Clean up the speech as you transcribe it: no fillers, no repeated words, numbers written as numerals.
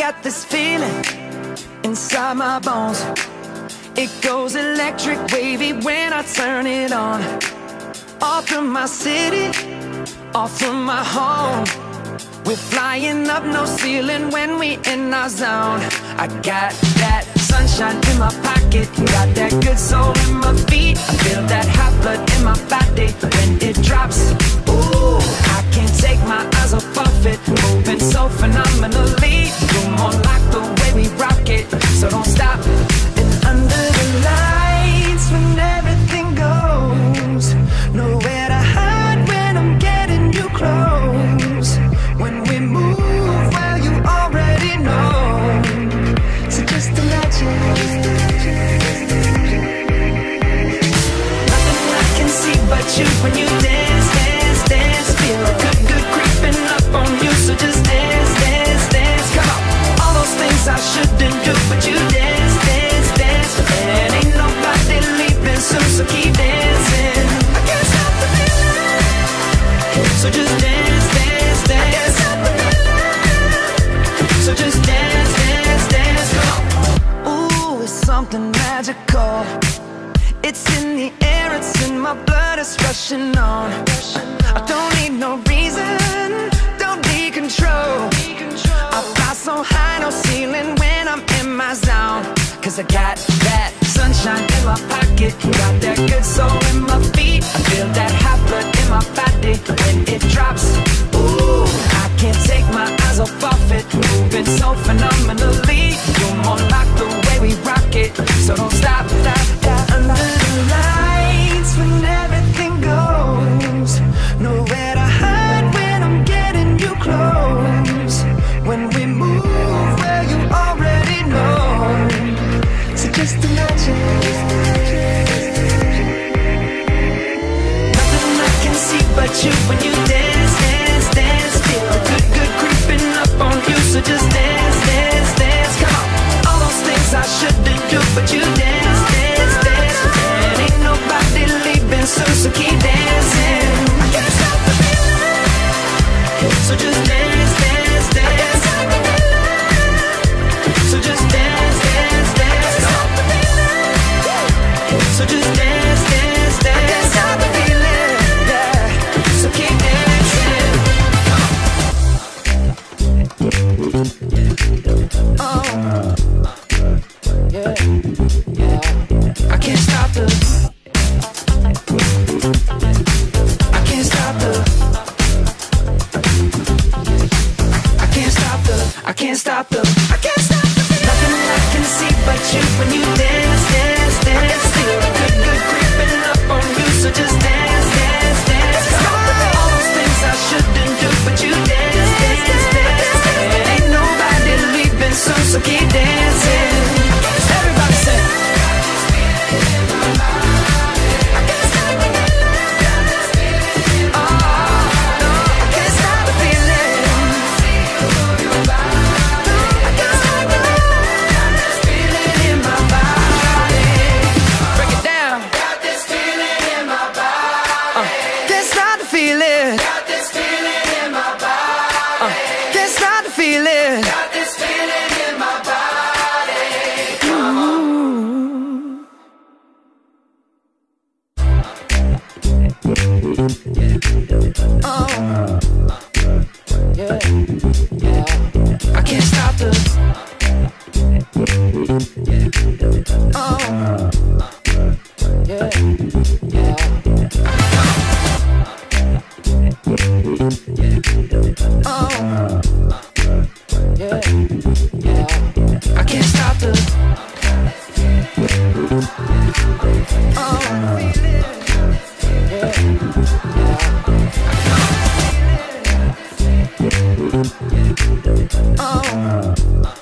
got this feeling inside my bones. It goes electric wavy when I turn it on. All through my city, all through my home. We're flying up, no ceiling when we in our zone. I got that sunshine in my pocket, got that good soul in my feet. I feel that hot blood in my body when it drops. Ooh, I can't take my eyes off of it, moving so phenomenally. You're more like the way we rock it, so don't stop. And under the lights, when everything goes, nowhere to hide when I'm getting you close. When we move, well, you already know. So just imagine. Nothing I can see but you when you dance, dance, dance. Feel good, good creeping up on you. So just dance, dance, dance. Come on. All those things I shouldn't do, but you dance, dance, dance. And ain't nobody leaving soon, so keep dancing. I can't stop the feeling. So just dance, dance, dance. So just dance, dance, dance. Ooh, it's something magical. It's in the air, it's in my blood, it's rushing on. I don't need no reason, don't need control. I fly so high, no ceiling when I'm in my zone. Cause I got that sunshine in my pocket, got that good soul in my feet. I feel that hot blood in my body when it drops. Ooh, I can't take my eyes off of it, moving so phenomenally. You're more like the way we rock it, so don't stop, stop, stop. Under the lights, when everything goes, nowhere to hide when I'm getting you close. When we move, well, you already know. So just imagine. Nothing I can see but you when you dance, dance, dance. Feel good, good creeping up on you. So just dance, dance, dance. Come on. All those things I shouldn't do, but you dance, dance, dance. And ain't nobody leaving soon, so keep dancing. I can't stop the feeling. So just dance, dance, dance. So just dance, dance, dance. So just dance, dance, dance. I can't stop the feeling, yeah. So keep dancing. Oh, yeah, yeah. I can't stop the. I can't stop the. I can't stop the. I can't stop the. I can't stop the. Nothing I can see but you when you dance, dance, dance. Feel good, good creeping up on you. So just dance, dance, dance. All those things I shouldn't do, but you dance, dance, dance. And ain't nobody leaving soon, so keep dancing. Everybody say. Oh.